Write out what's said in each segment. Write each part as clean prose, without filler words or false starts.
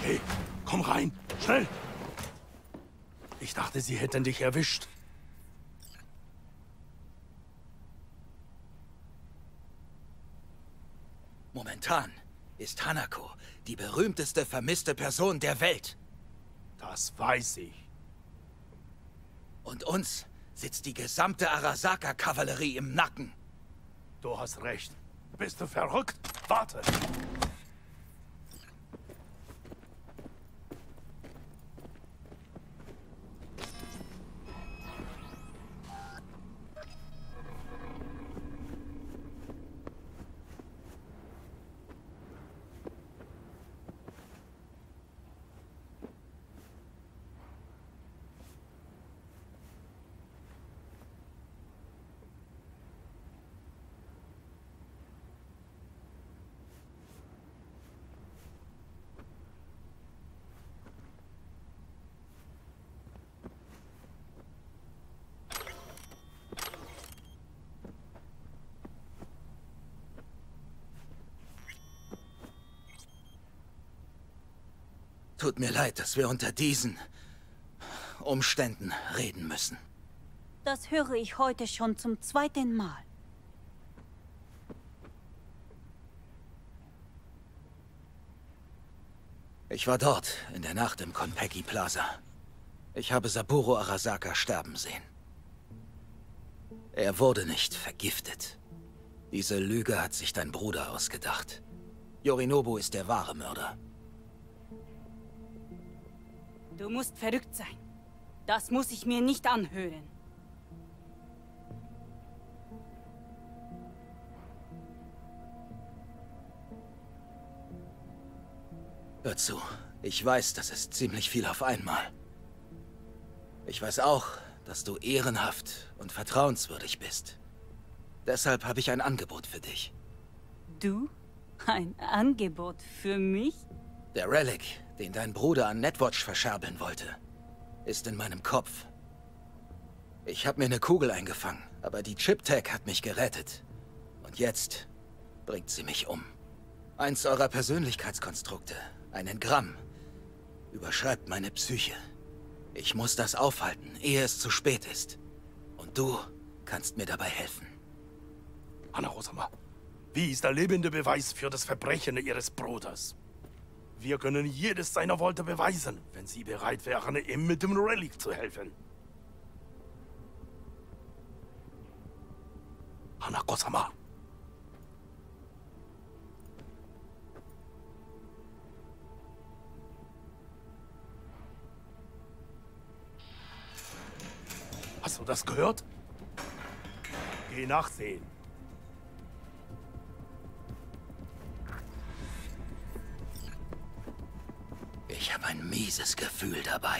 Hey, komm rein, schnell! Ich dachte, sie hätten dich erwischt. Momentan ist Hanako die berühmteste vermisste Person der Welt. Das weiß ich. Und uns sitzt die gesamte Arasaka-Kavallerie im Nacken. Du hast recht. Bist du verrückt? Warte! Tut mir leid, dass wir unter diesen Umständen reden müssen. Das höre ich heute schon zum zweiten Mal. Ich war dort, in der Nacht im Konpeki Plaza. Ich habe Saburo Arasaka sterben sehen. Er wurde nicht vergiftet. Diese Lüge hat sich dein Bruder ausgedacht. Yorinobu ist der wahre Mörder. Du musst verrückt sein. Das muss ich mir nicht anhören. Hör zu, ich weiß, das ist ziemlich viel auf einmal. Ich weiß auch, dass du ehrenhaft und vertrauenswürdig bist. Deshalb habe ich ein Angebot für dich. Du? Ein Angebot für mich? Der Relic, den dein Bruder an Netwatch verscherbeln wollte, ist in meinem Kopf. Ich habe mir eine Kugel eingefangen, aber die Chip-Tech hat mich gerettet. Und jetzt bringt sie mich um. Eins eurer Persönlichkeitskonstrukte, ein Engramm, überschreibt meine Psyche. Ich muss das aufhalten, ehe es zu spät ist. Und du kannst mir dabei helfen. Hanako-sama, wie ist der lebende Beweis für das Verbrechen ihres Bruders? Wir können jedes seiner Worte beweisen, wenn Sie bereit wären, ihm mit dem Relic zu helfen. Hanako-sama. Hast du das gehört? Geh nachsehen. Ich habe ein mieses Gefühl dabei.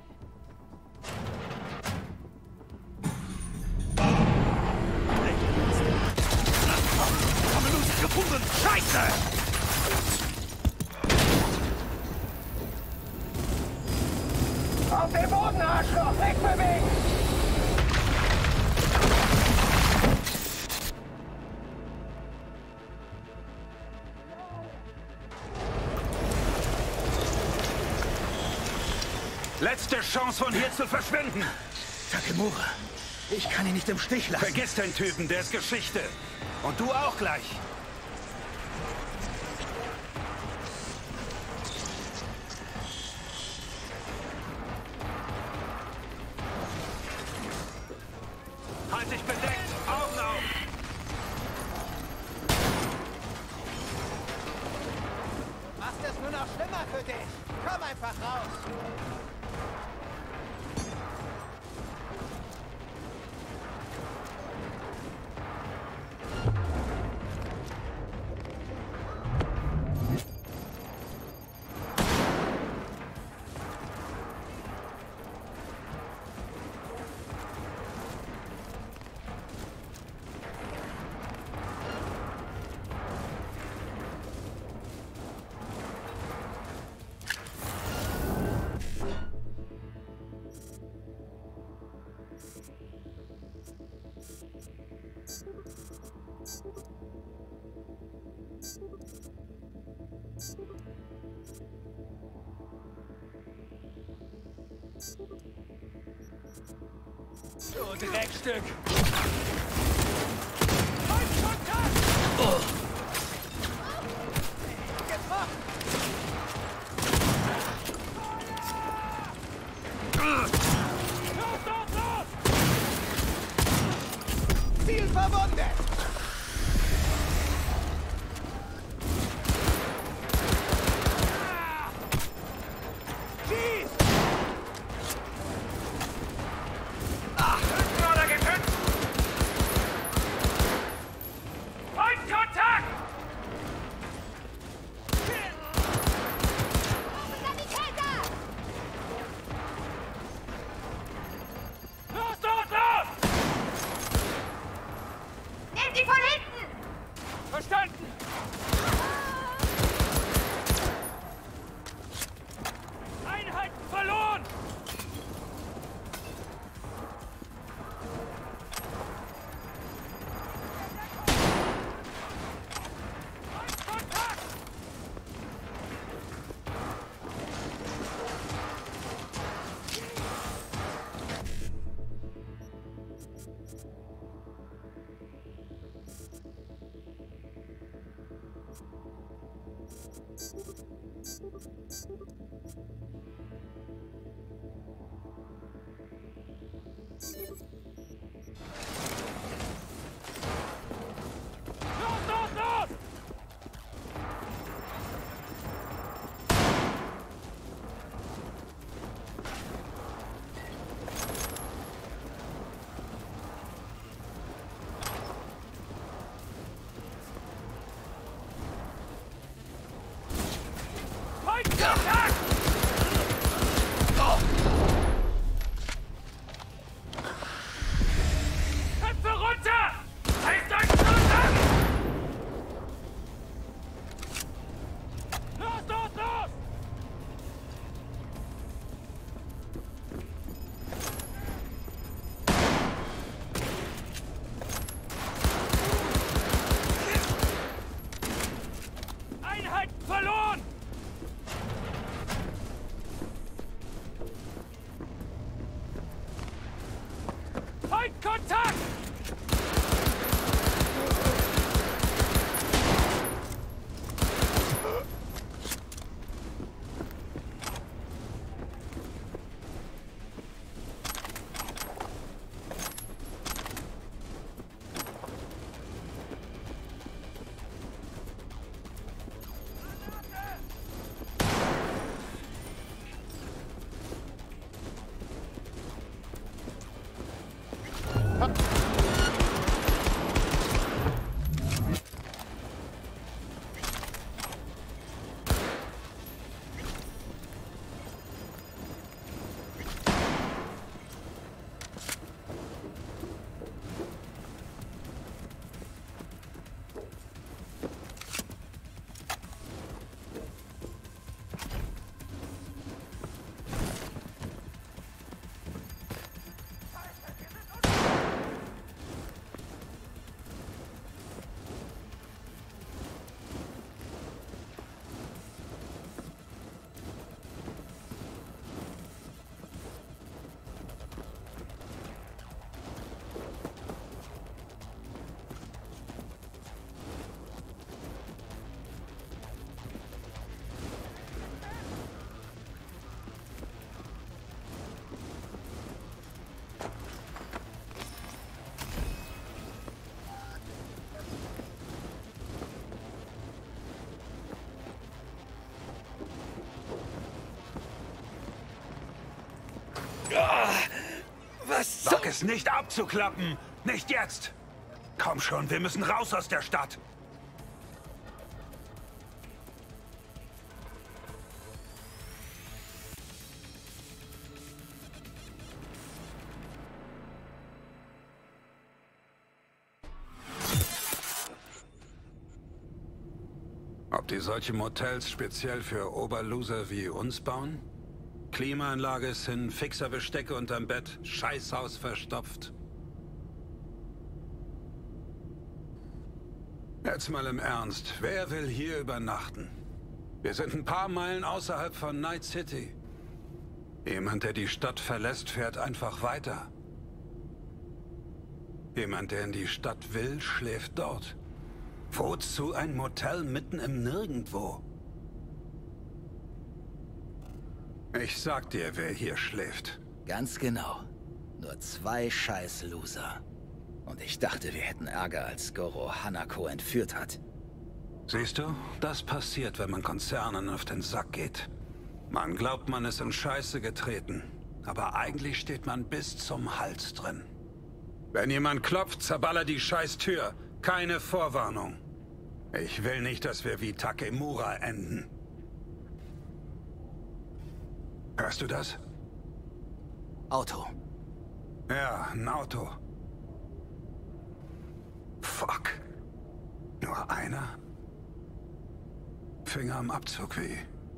Haben wir uns gefunden! Scheiße! Auf den Boden, Arschloch! Wegbewegen! Letzte Chance, von hier zu verschwinden. Takemura, ich kann ihn nicht im Stich lassen. Vergiss den Typen, der ist Geschichte. Und du auch gleich. Halt dich bedeckt. Augen auf. Macht es nur noch schlimmer für dich. Komm einfach raus. Du Dreckstück! Ziel verwundet! Schieß! Oder getötet! Feindkontakt! Los, los, los! Nehmt sie von hinten! Verstanden! Einheiten verloren! Feindkontakt! Los, los, los! Feindkontakt! Köpfe runter! Heißt euch zusammen! Los, los, los! Einheiten verloren! Feindkontakt! Was Sag es nicht abzuklappen! Nicht jetzt! Komm schon, wir müssen raus aus der Stadt! Ob die solche Motels speziell für Oberloser wie uns bauen? Klimaanlage ist hin, fixer Bestecke unterm Bett, Scheißhaus verstopft. Jetzt mal im Ernst, wer will hier übernachten? Wir sind ein paar Meilen außerhalb von Night City. Jemand, der die Stadt verlässt, fährt einfach weiter. Jemand, der in die Stadt will, schläft dort. Wozu ein Motel mitten im Nirgendwo? Ich sag dir, wer hier schläft. Ganz genau. Nur 2 scheiß Loser. Und ich dachte, wir hätten Ärger, als Goro Hanako entführt hat. Siehst du, das passiert, wenn man Konzernen auf den Sack geht. Man glaubt, man ist in Scheiße getreten. Aber eigentlich steht man bis zum Hals drin. Wenn jemand klopft, zerballer die Scheißtür. Keine Vorwarnung. Ich will nicht, dass wir wie Takemura enden. Hörst du das? Auto. Ja, ein Auto. Fuck. Nur einer? Finger am Abzug wie.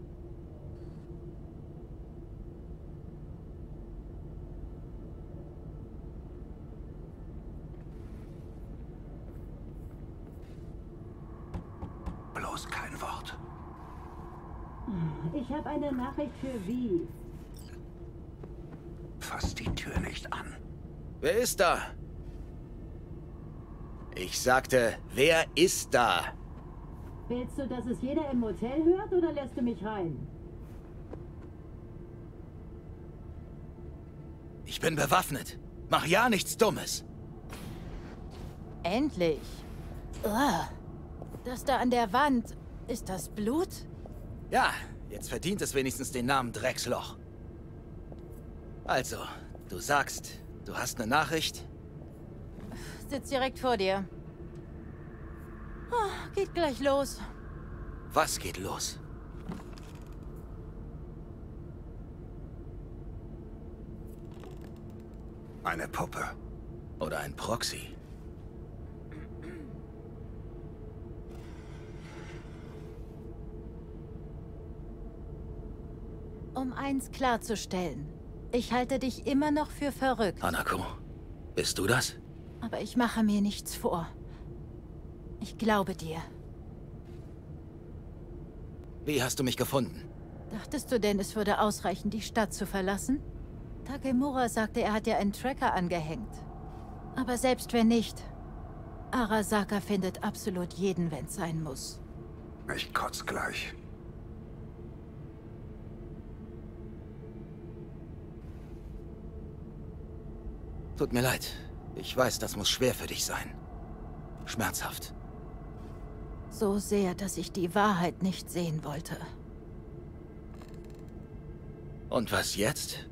Bloß kein Wort. Ich habe eine Nachricht für Vi. Fass die Tür nicht an. Wer ist da? Ich sagte, wer ist da? Willst du, dass es jeder im Motel hört oder lässt du mich rein? Ich bin bewaffnet. Mach ja nichts Dummes. Endlich. Uah. Das da an der Wand, ist das Blut? Ja, jetzt verdient es wenigstens den Namen Drecksloch. Also, du sagst, du hast eine Nachricht? Sitzt direkt vor dir. Geht gleich los. Was geht los? Eine Puppe. Oder ein Proxy? Um eins klarzustellen. Ich halte dich immer noch für verrückt. Hanako, bist du das? Aber ich mache mir nichts vor. Ich glaube dir. Wie hast du mich gefunden? Dachtest du denn, es würde ausreichen, die Stadt zu verlassen? Takemura sagte, er hat dir einen Tracker angehängt. Aber selbst wenn nicht, Arasaka findet absolut jeden, wenn's sein muss. Ich kotz gleich. Tut mir leid. Ich weiß, das muss schwer für dich sein. Schmerzhaft. So sehr, dass ich die Wahrheit nicht sehen wollte. Und was jetzt?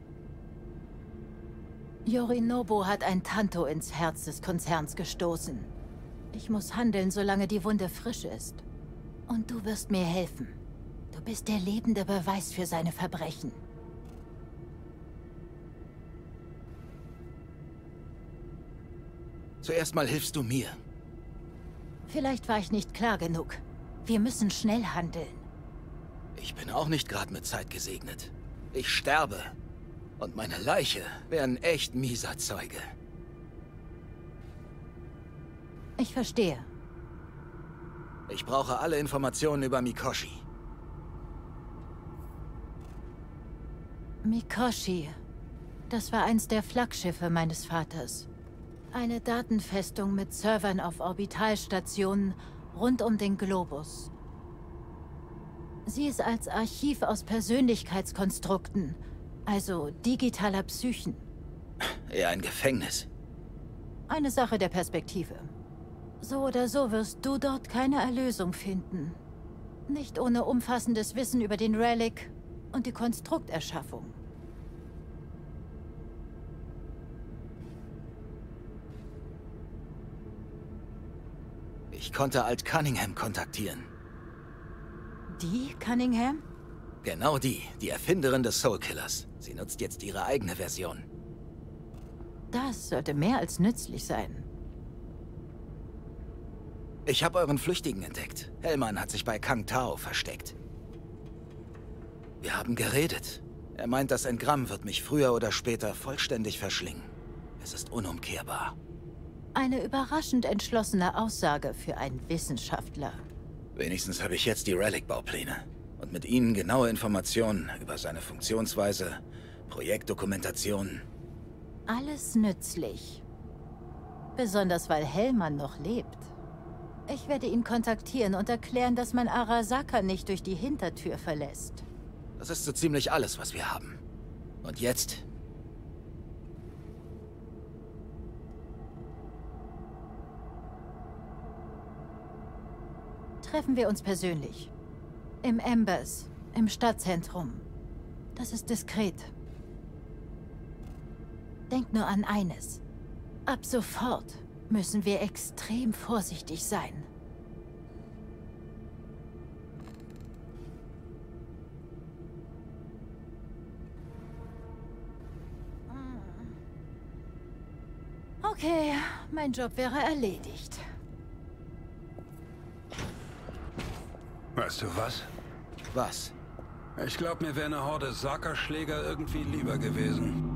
Yorinobu hat ein Tanto ins Herz des Konzerns gestoßen. Ich muss handeln, solange die Wunde frisch ist. Und du wirst mir helfen. Du bist der lebende Beweis für seine Verbrechen. Zuerst mal hilfst du mir. Vielleicht war ich nicht klar genug. Wir müssen schnell handeln. Ich bin auch nicht gerade mit Zeit gesegnet. Ich sterbe. Und meine Leiche wäre ein echt mieser Zeuge. Ich verstehe. Ich brauche alle Informationen über Mikoshi. Mikoshi. Das war eins der Flaggschiffe meines Vaters. Eine Datenfestung mit Servern auf Orbitalstationen rund um den Globus. Sie ist als Archiv aus Persönlichkeitskonstrukten, also digitaler Psychen. Eher ein Gefängnis. Eine Sache der Perspektive. So oder so wirst du dort keine Erlösung finden. Nicht ohne umfassendes Wissen über den Relic und die Konstrukterschaffung. Ich konnte Alt Cunningham kontaktieren. Die Cunningham? Genau die Erfinderin des Soulkillers. Sie nutzt jetzt ihre eigene Version. Das sollte mehr als nützlich sein. Ich habe euren Flüchtigen entdeckt. Hellmann hat sich bei Kang Tao versteckt. Wir haben geredet. Er meint, das Engramm wird mich früher oder später vollständig verschlingen. Es ist unumkehrbar. Eine überraschend entschlossene Aussage für einen Wissenschaftler. Wenigstens habe ich jetzt die Relic-Baupläne. Und mit ihnen genaue Informationen über seine Funktionsweise, Projektdokumentation. Alles nützlich. Besonders weil Hellmann noch lebt. Ich werde ihn kontaktieren und erklären, dass man Arasaka nicht durch die Hintertür verlässt. Das ist so ziemlich alles, was wir haben. Und jetzt? Treffen wir uns persönlich. Im Embers, im Stadtzentrum. Das ist diskret. Denk nur an eines. Ab sofort müssen wir extrem vorsichtig sein. Okay, mein Job wäre erledigt. Weißt du was? Was? Ich glaube, mir wäre eine Horde Saka-Schläger irgendwie lieber gewesen.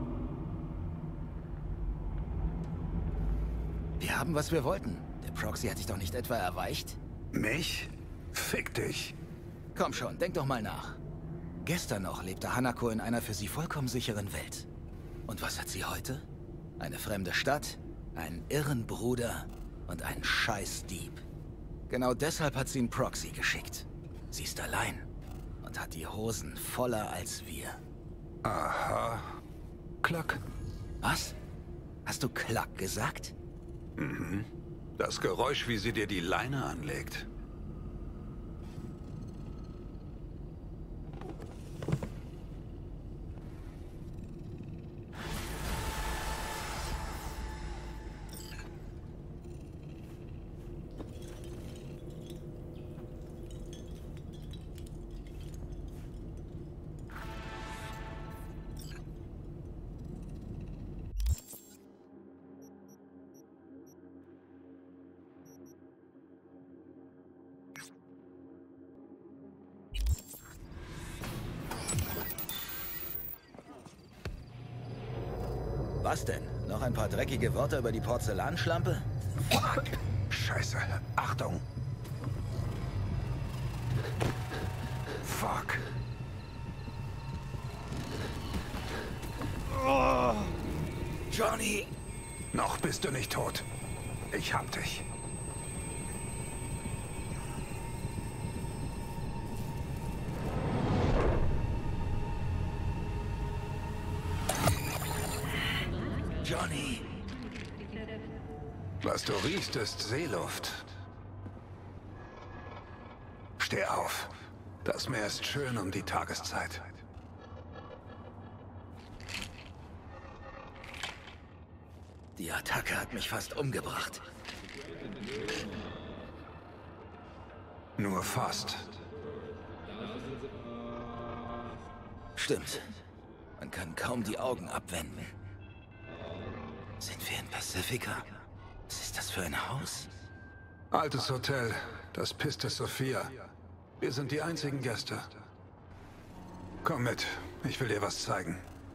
Wir haben, was wir wollten. Der Proxy hat dich doch nicht etwa erweicht? Mich? Fick dich. Komm schon, denk doch mal nach. Gestern noch lebte Hanako in einer für sie vollkommen sicheren Welt. Und was hat sie heute? Eine fremde Stadt, einen irren Bruder und einen Scheißdieb. Genau deshalb hat sie einen Proxy geschickt. Sie ist allein und hat die Hosen voller als wir. Aha. Klack. Was? Hast du Klack gesagt? Mhm. Das Geräusch, wie sie dir die Leine anlegt. Was denn? Noch ein paar dreckige Wörter über die Porzellanschlampe? Fuck! Scheiße. Achtung! Fuck! Oh. Johnny! Noch bist du nicht tot. Ich hab dich. Johnny! Was du riechst, ist Seeluft. Steh auf. Das Meer ist schön um die Tageszeit. Die Attacke hat mich fast umgebracht. Nur fast. Stimmt. Man kann kaum die Augen abwenden. Sind wir in Pacifica? Was ist das für ein Haus? Altes Hotel, das Piste Sophia. Wir sind die einzigen Gäste. Komm mit, ich will dir was zeigen.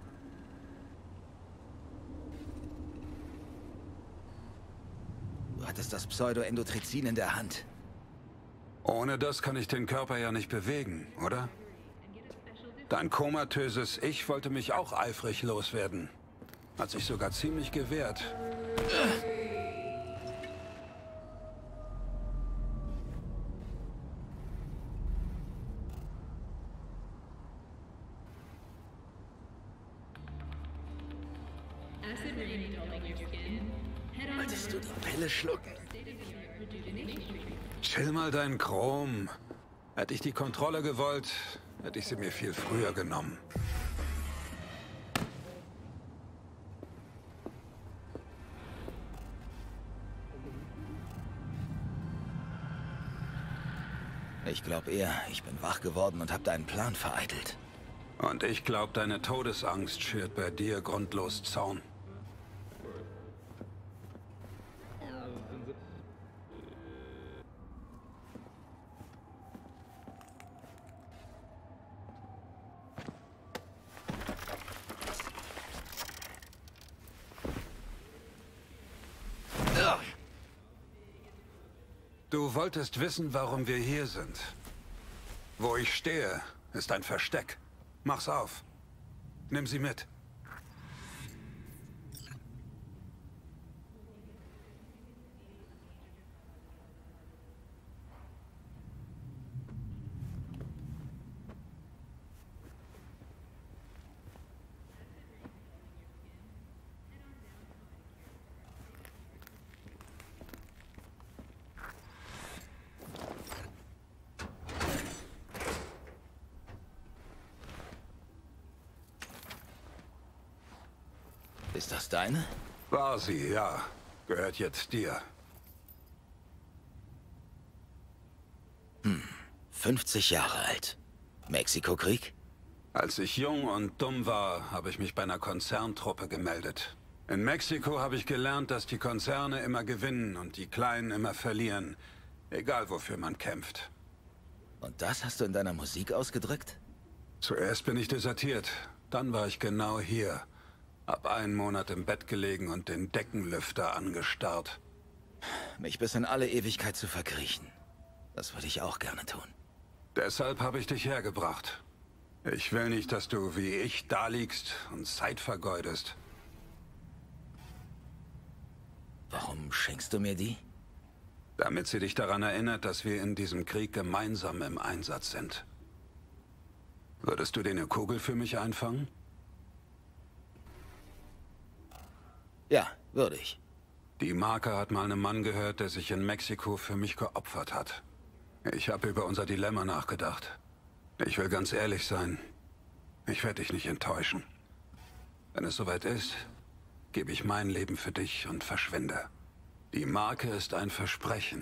Du hattest das Pseudoendotrizin in der Hand. Ohne das kann ich den Körper ja nicht bewegen, oder? Dein komatöses Ich wollte mich auch eifrig loswerden. Hat sich sogar ziemlich gewehrt. Wolltest du die Pille schlucken? Chill mal dein Chrom. Hätte ich die Kontrolle gewollt, hätte ich sie mir viel früher genommen. Ich glaube eher, ich bin wach geworden und habe deinen Plan vereitelt. Und ich glaube, deine Todesangst schürt bei dir grundlos Zaun. Du wolltest wissen, warum wir hier sind. Wo ich stehe, ist ein Versteck. Mach's auf. Nimm sie mit. Ist das deine? War sie, ja. Gehört jetzt dir. 50 Jahre alt. Mexiko-Krieg? Als ich jung und dumm war, habe ich mich bei einer Konzerntruppe gemeldet. In Mexiko habe ich gelernt, dass die Konzerne immer gewinnen und die Kleinen immer verlieren. Egal, wofür man kämpft. Und das hast du in deiner Musik ausgedrückt? Zuerst bin ich desertiert. Dann war ich genau hier. Hab einen Monat im Bett gelegen und den Deckenlüfter angestarrt. Mich bis in alle Ewigkeit zu verkriechen. Das würde ich auch gerne tun. Deshalb habe ich dich hergebracht. Ich will nicht, dass du wie ich da liegst und Zeit vergeudest. Warum schenkst du mir die? Damit sie dich daran erinnert, dass wir in diesem Krieg gemeinsam im Einsatz sind. Würdest du dir eine Kugel für mich einfangen? Ja, würde ich. Die Marke hat mal einen Mann gehört, der sich in Mexiko für mich geopfert hat. Ich habe über unser Dilemma nachgedacht. Ich will ganz ehrlich sein. Ich werde dich nicht enttäuschen. Wenn es soweit ist, gebe ich mein Leben für dich und verschwinde. Die Marke ist ein Versprechen.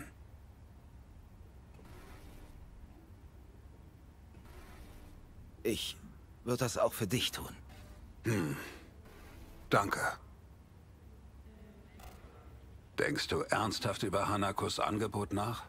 Ich würde das auch für dich tun. Danke. Denkst du ernsthaft über Hanakos Angebot nach?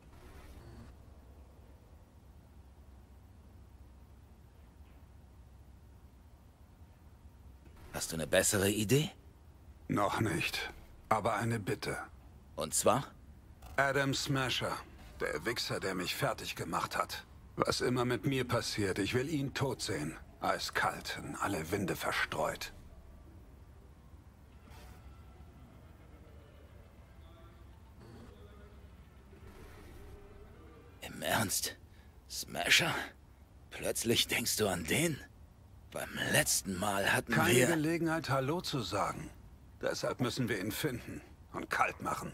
Hast du eine bessere Idee? Noch nicht. Aber eine Bitte. Und zwar? Adam Smasher. Der Wichser, der mich fertig gemacht hat. Was immer mit mir passiert, ich will ihn tot sehen. Eiskalt, in alle Winde verstreut. Im Ernst? Smasher? Plötzlich denkst du an den? Beim letzten Mal hatten Keine wir... Gelegenheit, Hallo zu sagen. Deshalb müssen wir ihn finden und kalt machen.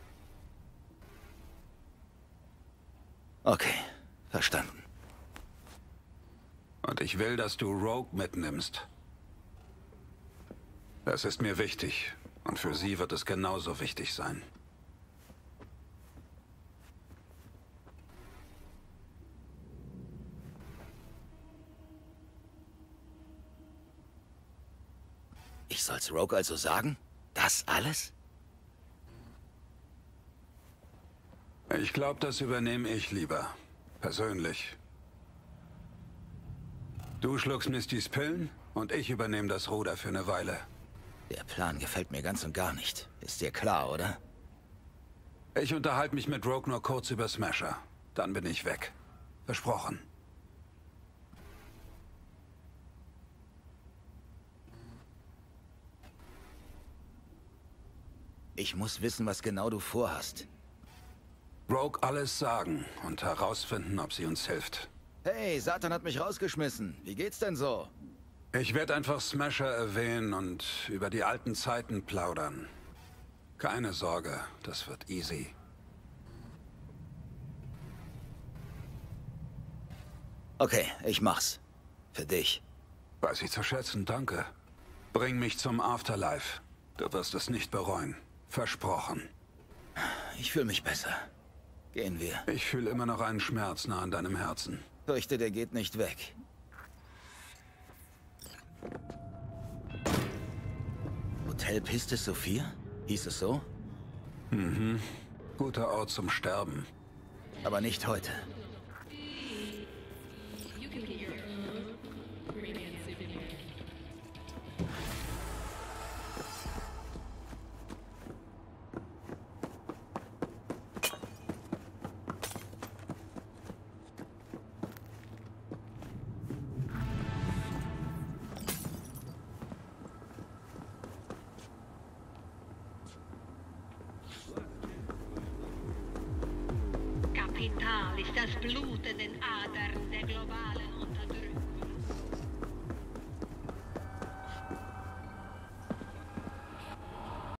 Okay, verstanden. Und ich will, dass du Rogue mitnimmst. Das ist mir wichtig. Und für sie wird es genauso wichtig sein. Ich soll's Rogue also sagen? Das alles? Ich glaube, das übernehme ich lieber. Persönlich. Du schluckst Mistys Pillen und ich übernehme das Ruder für eine Weile. Der Plan gefällt mir ganz und gar nicht. Ist dir klar, oder? Ich unterhalte mich mit Rogue nur kurz über Smasher. Dann bin ich weg. Versprochen. Ich muss wissen, was genau du vorhast. Rogue alles sagen und herausfinden, ob sie uns hilft. Hey, Satan hat mich rausgeschmissen. Wie geht's denn so? Ich werde einfach Smasher erwähnen und über die alten Zeiten plaudern. Keine Sorge, das wird easy. Okay, ich mach's. Für dich. Weiß ich zu schätzen, danke. Bring mich zum Afterlife. Du wirst es nicht bereuen. Versprochen. Ich fühle mich besser. Gehen wir. Ich fühle immer noch einen Schmerz nah an deinem Herzen. Fürchte, der geht nicht weg. Hotel Piste Sophia? Hieß es so? Mhm. Guter Ort zum Sterben. Aber nicht heute. ist das Blut in den Adern der globalen Unterdrückung.